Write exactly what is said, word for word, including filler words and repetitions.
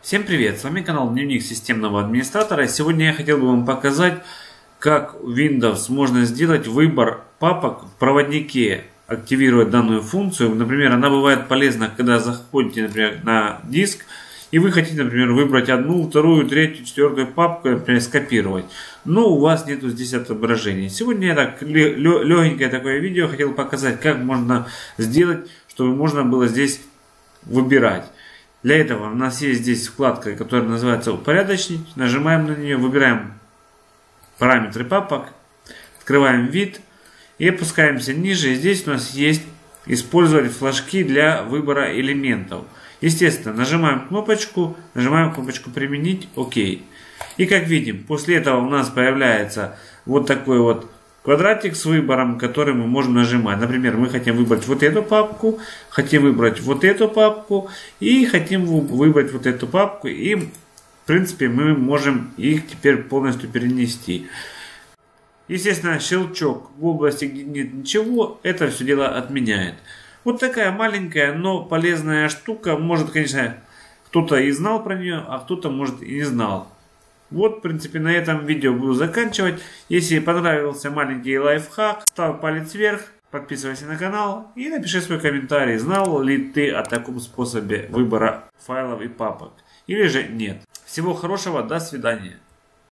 Всем привет, с вами канал Дневник Системного Администратора. Сегодня я хотел бы вам показать, как в Windows можно сделать выбор папок в проводнике, активировать данную функцию. Например, она бывает полезна, когда заходите, например, на диск, и вы хотите, например, выбрать одну, вторую, третью, четвертую папку, например, скопировать. Но у вас нету здесь отображения. Сегодня я так легенькое такое видео хотел показать, как можно сделать, чтобы можно было здесь выбирать. Для этого у нас есть здесь вкладка, которая называется «Упорядочнить». Нажимаем на нее, выбираем параметры папок, открываем вид и опускаемся ниже. И здесь у нас есть «Использовать флажки для выбора элементов». Естественно, нажимаем кнопочку, нажимаем кнопочку «Применить», ОК. И как видим, после этого у нас появляется вот такой вот квадратик с выбором, который мы можем нажимать. Например, мы хотим выбрать вот эту папку, хотим выбрать вот эту папку и хотим выбрать вот эту папку. И в принципе мы можем их теперь полностью перенести. Естественно, щелчок в области, где нет ничего, это все дело отменяет. Вот такая маленькая, но полезная штука. Может, конечно, кто-то и знал про нее, а кто-то, может, и не знал. Вот, в принципе, на этом видео буду заканчивать. Если понравился маленький лайфхак, ставь палец вверх, подписывайся на канал и напиши свой комментарий, знал ли ты о таком способе выбора файлов и папок, или же нет. Всего хорошего, до свидания.